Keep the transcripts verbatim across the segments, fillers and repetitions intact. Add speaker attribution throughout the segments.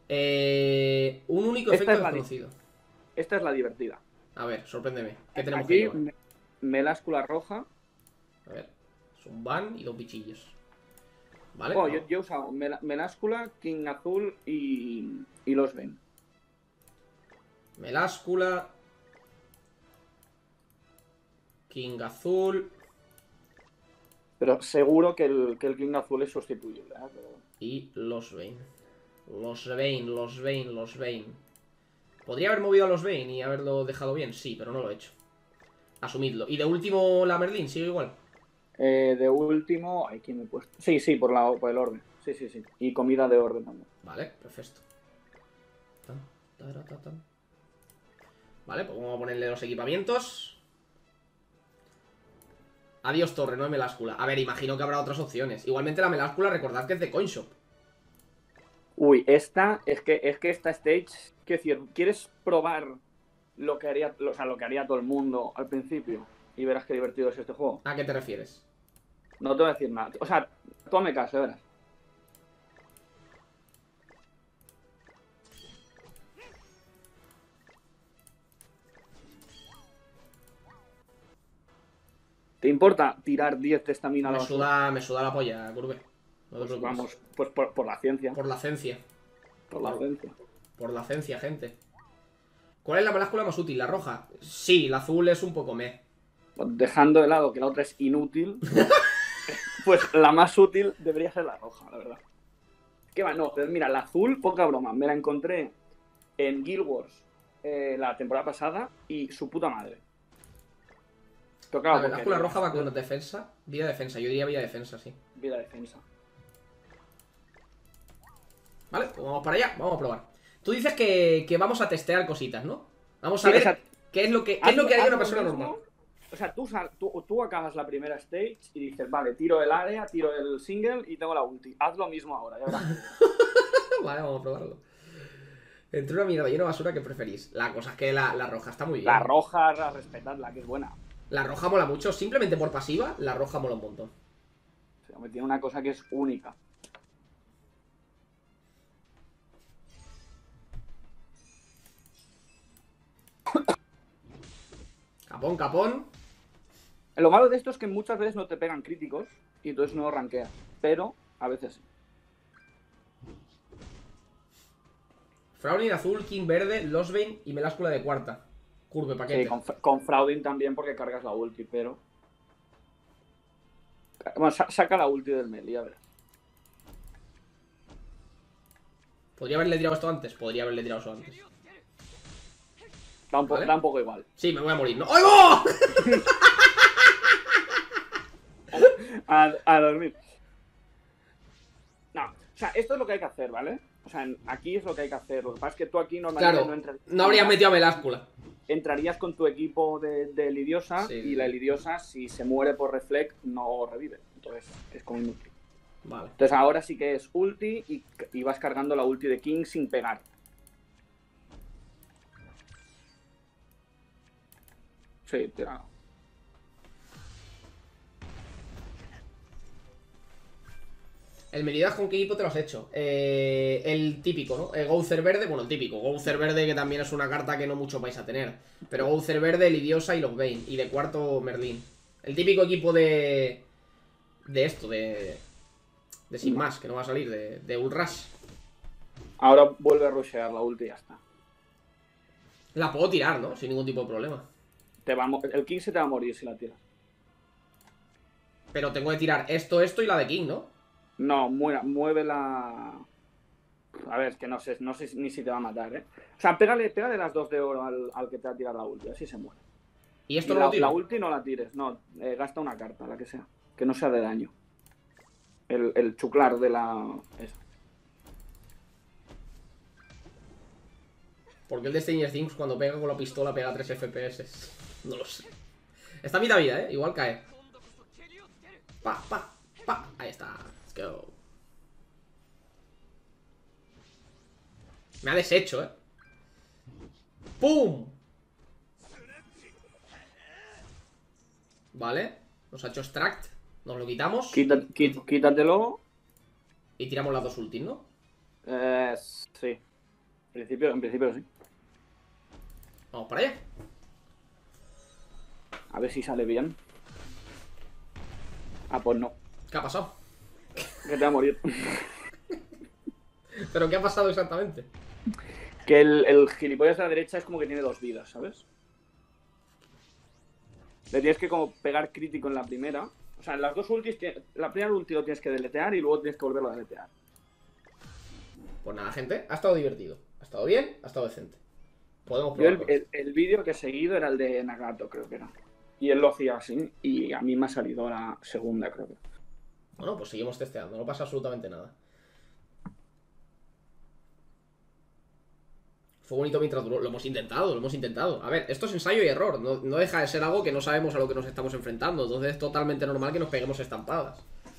Speaker 1: Eh, un único
Speaker 2: Esta
Speaker 1: efecto
Speaker 2: es la di-
Speaker 1: desconocido.
Speaker 2: Esta es la divertida.
Speaker 1: A ver, sorpréndeme. ¿Qué tenemos que
Speaker 2: Aquí,
Speaker 1: llevar?
Speaker 2: me- meláscula roja.
Speaker 1: A ver, es un van y dos bichillos. Vale,
Speaker 2: Bueno, yo,
Speaker 1: vamos.
Speaker 2: yo he usado mel- meláscula, king azul y, y los ven.
Speaker 1: Meláscula. King azul.
Speaker 2: Pero seguro que el, que el king azul es sustituible. ¿eh? Pero...
Speaker 1: Y los Bane. Los Bane, los Bane, los Bane. ¿Podría haber movido a los Bane y haberlo dejado bien? Sí, pero no lo he hecho. Asumidlo. Y de último la Merlin, sigue igual.
Speaker 2: Eh, de último, ay, ¿quién me he puesto? Sí, sí, por, la, por el orden. Sí, sí, sí. Y comida de orden también.
Speaker 1: Vale, perfecto. Tan, tarata, tan. Vale, pues vamos a ponerle los equipamientos. Adiós torre, no hay meláscula. A ver, imagino que habrá otras opciones. Igualmente la meláscula, recordad que es de Coinshop.
Speaker 2: Uy, esta, es que, es que esta stage, quiero decir, ¿quieres probar lo que haría, o sea, lo que haría todo el mundo al principio? Y verás qué divertido es este juego.
Speaker 1: ¿A qué te refieres?
Speaker 2: No te voy a decir nada. O sea, tome caso, verás. ¿Te importa tirar diez de estamina a la
Speaker 1: Me
Speaker 2: basura?
Speaker 1: suda, me suda la polla, Curve. No te
Speaker 2: Pues
Speaker 1: preocupes.
Speaker 2: vamos, pues por, por la ciencia.
Speaker 1: Por la ciencia.
Speaker 2: Por la
Speaker 1: por-
Speaker 2: ciencia.
Speaker 1: Por la ciencia, gente. ¿Cuál es la meláscula más útil? ¿La roja? Sí, la azul es un poco meh.
Speaker 2: Dejando de lado que la otra es inútil, pues la más útil debería ser la roja, la verdad. ¿Qué va? No, pero mira, la azul, poca broma. Me la encontré en Guild Wars eh, la temporada pasada y su puta madre. Pero claro,
Speaker 1: La
Speaker 2: porque
Speaker 1: meláscula
Speaker 2: la-
Speaker 1: roja va con defensa. Vida defensa, yo diría vida defensa, sí.
Speaker 2: Vida defensa.
Speaker 1: Vale, pues vamos para allá, vamos a probar. Tú dices que, que vamos a testear cositas, ¿no? Vamos a
Speaker 2: Sí,
Speaker 1: ver
Speaker 2: o sea,
Speaker 1: qué es lo que, qué es lo que haría una persona normal.
Speaker 2: O sea, tú, sal- tú, tú acabas la primera stage y dices, vale, tiro el área, tiro el single y tengo la ulti. Haz lo mismo ahora, ya verás.
Speaker 1: Vale, vamos a probarlo. Entre una mierda y una basura, ¿qué preferís? La cosa es que la, la roja está muy bien.
Speaker 2: La roja, la respetadla, que es buena.
Speaker 1: La roja mola mucho, simplemente por pasiva, la roja mola un montón.
Speaker 2: O sea, me tiene una cosa que es única.
Speaker 1: Capón, capón.
Speaker 2: Lo malo de esto es que muchas veces no te pegan críticos y entonces no rankeas. Pero a veces sí.
Speaker 1: Frowning azul, King verde, Losbane y meláscula de cuarta. Curve, paquete.
Speaker 2: Sí, con, con Frauding también porque cargas la ulti, pero... Bueno, sa saca la ulti del melee, a ver.
Speaker 1: ¿Podría haberle tirado esto antes? Podría haberle tirado eso antes.
Speaker 2: Da un, po
Speaker 1: ¿Vale?
Speaker 2: da un poco igual.
Speaker 1: Sí, me voy a morir, ¿no? ¡Oigo!
Speaker 2: A, a dormir. No, o sea, esto es lo que hay que hacer, ¿vale? O sea, aquí es lo que hay que hacer. Lo que pasa es que tú aquí normalmente
Speaker 1: Claro,
Speaker 2: no entras.
Speaker 1: no habrías metido a meláscula.
Speaker 2: Entrarías con tu equipo de, de Lidiosa
Speaker 1: Sí,
Speaker 2: y
Speaker 1: sí.
Speaker 2: la Lidiosa, si se muere por reflect, no revive. Entonces, es como inútil.
Speaker 1: Vale.
Speaker 2: Entonces, ahora sí que es ulti y, y vas cargando la ulti de King sin pegar. Sí, tira.
Speaker 1: El Meridas con qué equipo te lo has hecho. Eh, el típico, ¿no? El Gouzer verde, bueno, el típico. Gouzer verde, que también es una carta que no mucho vais a tener. Pero Gouzer verde, Lidiosa y los Bane. Y de cuarto, Merlín. El típico equipo de. De esto, de. De sin más, que no va a salir, de, de Ultrash.
Speaker 2: Ahora vuelve a rushear la ulti y ya está.
Speaker 1: La puedo tirar, ¿no? Sin ningún tipo de problema.
Speaker 2: Te va a el King se te va a morir si la tiras.
Speaker 1: Pero tengo que tirar esto, esto y la de King, ¿no?
Speaker 2: No, muera, mueve la... A ver, es que no sé, no sé ni si te va a matar, ¿eh? O sea, pégale, pégale las dos de oro al, al que te va a tirar la ulti, así se muere.
Speaker 1: Y esto
Speaker 2: Y
Speaker 1: no
Speaker 2: la,
Speaker 1: lo tiro.
Speaker 2: la ulti no la tires, no, eh, gasta una carta, la que sea. Que no sea de daño. El, el chuclar de la... Esa.
Speaker 1: Porque el de Stranger Things cuando pega con la pistola pega tres F P S. No lo sé. Está a mitad vida, ¿eh? Igual cae. Pa, pa, pa. Ahí está. Let's go. Me ha deshecho, ¿eh? ¡Pum! Vale. Nos ha hecho extract. Nos lo quitamos.
Speaker 2: Quita, quí- quítatelo.
Speaker 1: Y tiramos las dos ultis, ¿no?
Speaker 2: Eh, sí. principio, en principio sí.
Speaker 1: Vamos para allá.
Speaker 2: A ver si sale bien. Ah, pues no.
Speaker 1: ¿Qué ha pasado?
Speaker 2: Que te va a morir.
Speaker 1: ¿Pero qué ha pasado exactamente?
Speaker 2: Que el, el gilipollas de la derecha es como que tiene dos vidas, ¿sabes? Le tienes que como pegar crítico en la primera. O sea, en las dos ultis, la primera ulti lo tienes que deletear y luego tienes que volverlo a deletear.
Speaker 1: Pues nada, gente, ha estado divertido. Ha estado bien, ha estado decente. Podemos
Speaker 2: Yo el,
Speaker 1: probarlo.
Speaker 2: el, el vídeo que he seguido era el de Nagato, creo que era. Y él lo hacía así, y a mí me ha salido la segunda, creo que.
Speaker 1: Bueno, pues seguimos testeando, no pasa absolutamente nada. Fue bonito mientras duró. Lo hemos intentado, lo hemos intentado. A ver, esto es ensayo y error. No, no deja de ser algo que no sabemos a lo que nos estamos enfrentando. Entonces es totalmente normal que nos peguemos estampadas.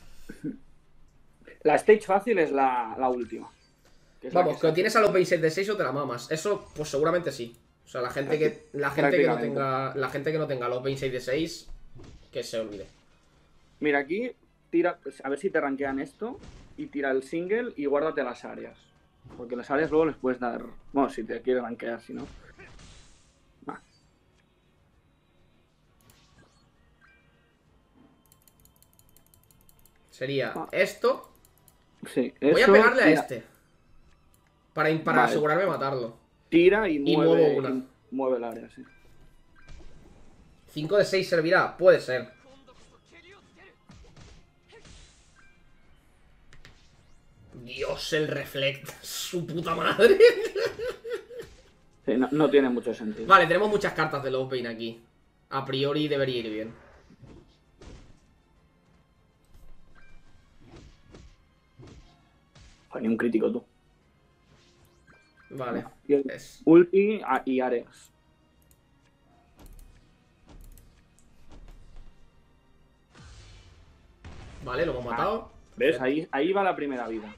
Speaker 2: La stage fácil es la, la última. Que es la
Speaker 1: Vamos,
Speaker 2: que
Speaker 1: que o
Speaker 2: se-
Speaker 1: tienes a los base de seis o te la mamas. Eso, pues seguramente sí. O sea, la gente que. La gente que no
Speaker 2: Prácticamente.
Speaker 1: tenga. La gente que no tenga los base de seis, que se olvide.
Speaker 2: Mira, aquí tira, pues, a ver si te rankean esto, y tira el single y guárdate las áreas. Porque las áreas luego les puedes dar... Bueno, si te quieres rankear, si no. Va.
Speaker 1: Sería
Speaker 2: Ah.
Speaker 1: esto.
Speaker 2: Sí,
Speaker 1: Voy a
Speaker 2: eso,
Speaker 1: pegarle a
Speaker 2: tira-
Speaker 1: este. Para, para
Speaker 2: Vale.
Speaker 1: asegurarme de matarlo.
Speaker 2: Tira y
Speaker 1: Y
Speaker 2: mueve,
Speaker 1: muevo una.
Speaker 2: y mueve el área, sí.
Speaker 1: cinco de seis servirá, puede ser. Dios, el reflect. Su puta madre.
Speaker 2: Sí, no, no tiene mucho sentido.
Speaker 1: Vale, tenemos muchas cartas de Love Bane aquí. A priori debería ir bien.
Speaker 2: Joder, ni un crítico tú.
Speaker 1: Vale.
Speaker 2: Y el
Speaker 1: Es...
Speaker 2: ulti a- y áreas.
Speaker 1: Vale, lo hemos matado.
Speaker 2: ¿Ves? Ahí, ahí va la primera vida.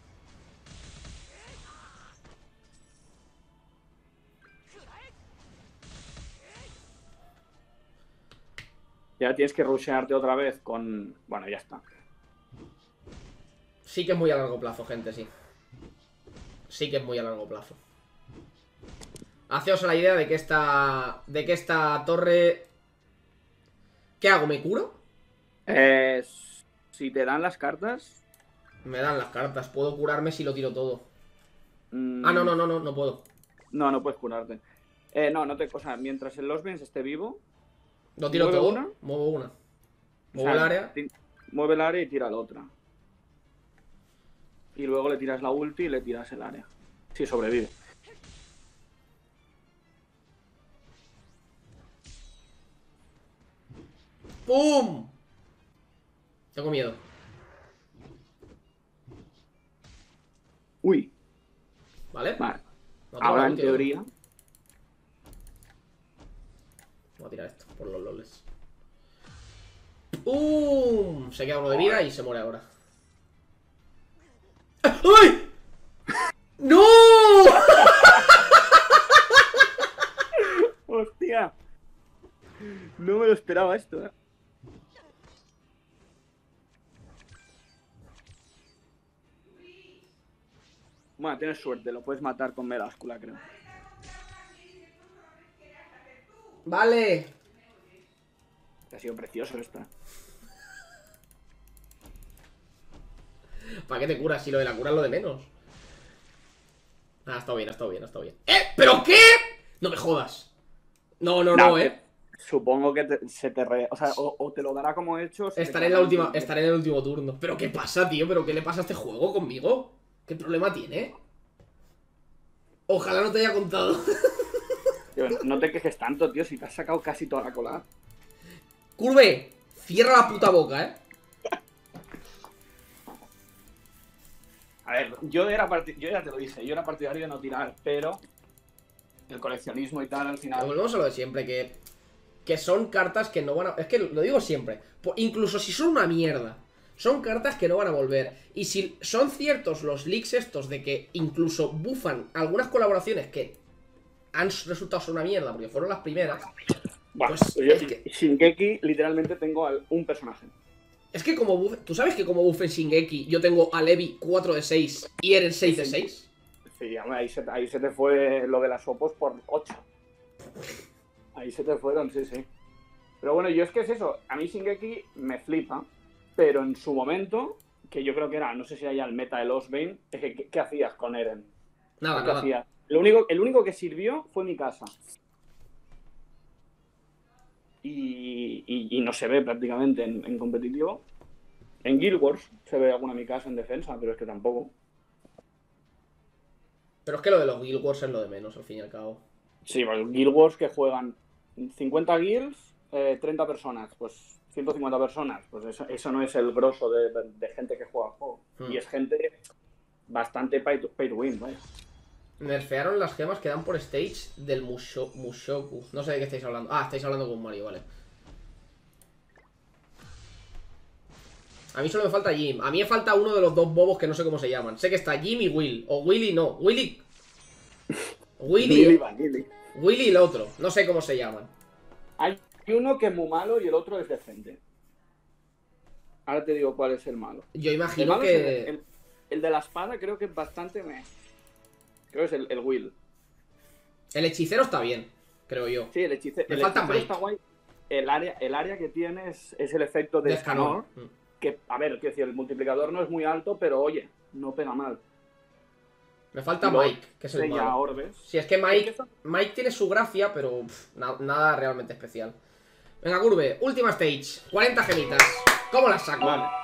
Speaker 2: Ya tienes que rushearte otra vez con... Bueno, ya está.
Speaker 1: Sí que es muy a largo plazo, gente, sí. Sí que es muy a largo plazo. Haceos la idea de que esta... De que esta torre... ¿Qué hago? ¿Me curo?
Speaker 2: Eh, si te dan las cartas...
Speaker 1: Me dan las cartas. Puedo curarme si lo tiro todo.
Speaker 2: mm,
Speaker 1: Ah, no, no, no, no, no puedo.
Speaker 2: No, no puedes curarte. Eh, no, no te... O sea, mientras el Losbens esté vivo...
Speaker 1: ¿Lo tiro
Speaker 2: ¿Mueve
Speaker 1: todo?
Speaker 2: una?
Speaker 1: Muevo una.
Speaker 2: o
Speaker 1: Muevo
Speaker 2: sea,
Speaker 1: el área.
Speaker 2: ti- Mueve el área y tira la otra. Y luego le tiras la ulti y le tiras el área. Si sobrevive.
Speaker 1: ¡Pum! Tengo miedo.
Speaker 2: Uy,
Speaker 1: ¿Vale?
Speaker 2: vale.
Speaker 1: No tengo
Speaker 2: Ahora
Speaker 1: la
Speaker 2: en
Speaker 1: ulti,
Speaker 2: teoría...
Speaker 1: Voy a tirar esto, por los loles. ¡Pum! Se queda uno de vida y se muere ahora. ¡Ay! ¡No!
Speaker 2: ¡Hostia! No me lo esperaba esto, eh. Bueno, tienes suerte, lo puedes matar con Meráscula, creo.
Speaker 1: Vale.
Speaker 2: Ha sido precioso esto, eh.
Speaker 1: ¿Para qué te curas? Si lo de la cura es lo de menos. Ah, ha estado bien, ha estado bien, ha estado bien. ¡Eh! ¿Pero qué? No me jodas. No, no, no,
Speaker 2: Nah,
Speaker 1: eh.
Speaker 2: Supongo que te- se te re... O sea, o, o te lo dará como hecho... o se te
Speaker 1: Estaré en
Speaker 2: quedará
Speaker 1: la última,
Speaker 2: tiempo.
Speaker 1: estaré en el último turno. ¿Pero qué pasa, tío? ¿Pero qué le pasa a este juego conmigo? ¿Qué problema tiene? Ojalá no te haya contado.
Speaker 2: Tío, no te quejes tanto, tío, si te has sacado casi toda la cola.
Speaker 1: Curve, cierra la puta boca, eh.
Speaker 2: A ver, yo era parti- yo ya te lo dije, yo era partidario de no tirar, pero el coleccionismo y tal al
Speaker 1: Pero
Speaker 2: final...
Speaker 1: volvemos a lo de siempre, que, que son cartas que no van a... Es que lo digo siempre, po- incluso si son una mierda, son cartas que no van a volver. Y si son ciertos los leaks estos de que incluso bufan algunas colaboraciones que han resultado ser una mierda porque fueron las primeras,
Speaker 2: Buah,
Speaker 1: pues
Speaker 2: yo,
Speaker 1: es que-
Speaker 2: Shingeki literalmente tengo al- un personaje.
Speaker 1: es que como buff... ¿Tú sabes que como buff en Shingeki yo tengo a Levi cuatro de seis y Eren seis de seis?
Speaker 2: Sí, hombre, ahí se, ahí se te fue lo de las opos por ocho. Ahí se te fueron, sí, sí. Pero bueno, yo es que es eso. A mí Shingeki me flipa, pero en su momento, que yo creo que era, no sé si era ya el meta de los Bane, es que, ¿qué, qué hacías con Eren?
Speaker 1: Nada,
Speaker 2: ¿Qué
Speaker 1: nada.
Speaker 2: hacías? Lo único, el único que sirvió fue mi casa. Y, y, y no se ve prácticamente en, en competitivo. En Guild Wars se ve alguna mi casa en defensa, pero es que tampoco.
Speaker 1: Pero es que lo de los Guild Wars es lo de menos, al fin y al cabo.
Speaker 2: Sí, pues Guild Wars que juegan cincuenta guilds, eh, treinta personas, pues ciento cincuenta personas. Pues eso, eso no es el grosso de, de, de gente que juega al juego. Hmm. Y es gente bastante pay to, pay to win, vaya.
Speaker 1: Nerfearon las gemas que dan por stage del Musho, Mushoku. No sé de qué estáis hablando. Ah, estáis hablando con Mario, vale. A mí solo me falta Jim. A mí me falta uno de los dos bobos que no sé cómo se llaman. Sé que está Jim y Will. O Willy no. Willy. Willy.
Speaker 2: Willy Vanilli.
Speaker 1: Willy y el otro. No sé cómo se llaman.
Speaker 2: Hay uno que es muy malo y el otro es decente. Ahora te digo cuál es el malo.
Speaker 1: Yo imagino
Speaker 2: el malo
Speaker 1: que...
Speaker 2: Es el, el, el de la espada creo que es bastante... Me... Creo que es el, el Will.
Speaker 1: El hechicero está bien, creo yo.
Speaker 2: Sí, el, hechice...
Speaker 1: Me
Speaker 2: el
Speaker 1: falta
Speaker 2: hechicero
Speaker 1: Mike.
Speaker 2: está guay. El área, el área que tiene es, es el efecto de Escanor. Que, a ver, quiero decir, el multiplicador no es muy alto, pero oye, no pega mal.
Speaker 1: Me falta Mike, que es el malo.
Speaker 2: Orbes.
Speaker 1: Sí, es que Mike, Mike tiene su gracia, pero pff, na nada realmente especial. Venga, Curve, última stage. cuarenta gemitas. ¿Cómo las saco?
Speaker 2: Vale.